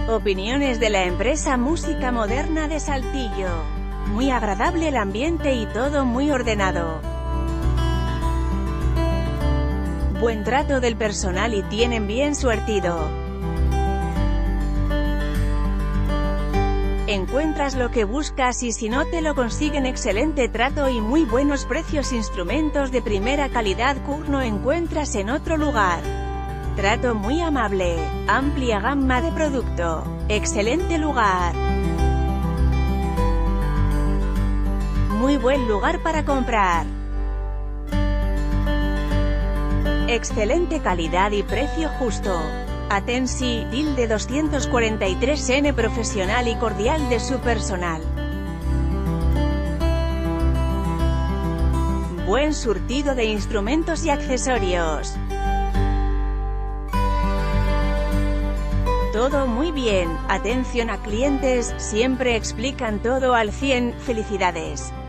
Opiniones de la empresa Música Moderna de Saltillo. Muy agradable el ambiente y todo muy ordenado. Buen trato del personal y tienen bien surtido. Encuentras lo que buscas y si no te lo consiguen, excelente trato y muy buenos precios. Instrumentos de primera calidad no encuentras en otro lugar. Trato muy amable, amplia gama de producto, excelente lugar. Muy buen lugar para comprar. Excelente calidad y precio justo. Atensi, tilde 243N profesional y cordial de su personal. Buen surtido de instrumentos y accesorios. Todo muy bien, atención a clientes, siempre explican todo al 100, felicidades.